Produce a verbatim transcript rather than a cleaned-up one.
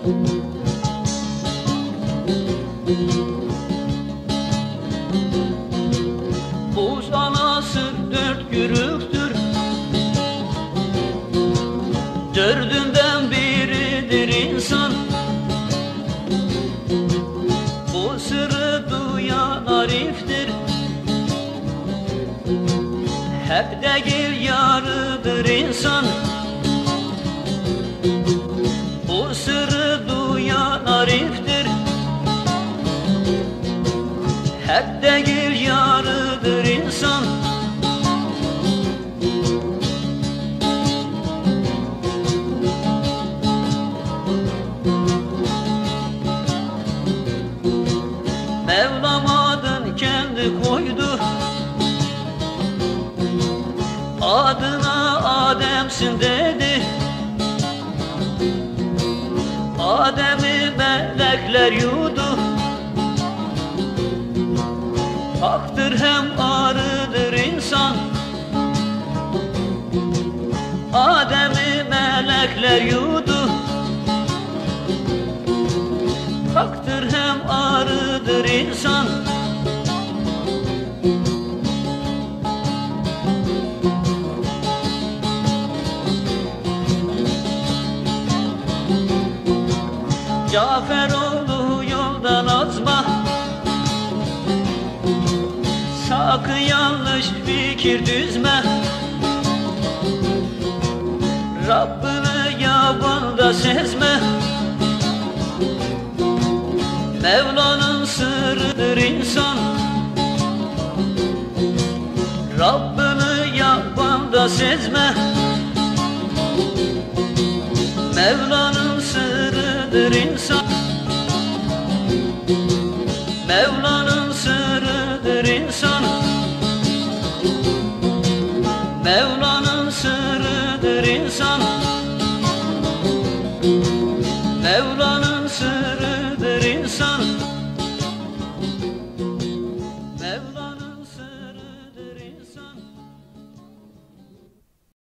Buz anası dört yürüktür, dördünden biridir insan. Bu sırrı duyan ariftir, hep değil yarıdır insan. Bu sırrı duyan ariftir, hep değil yarıdır insan. Mevlam adın kendi koydu, adına Adem'sin dedi. Adem'i melekler yudu, haktır hem arıdır insan. Adem'i melekler yudu, haktır hem arıdır insan. Caferoğlu yoldan azma, sakın yanlış fikir düzme. Rabbini yabanda sezme, Mevla'nın sırrıdır insan. Rabbini yabanda sezme, Mevla'nın sırrıdır insan. Mevla'nın sırrıdır insan. Mevla'nın sırrıdır insan. Mevla'nın sırrıdır.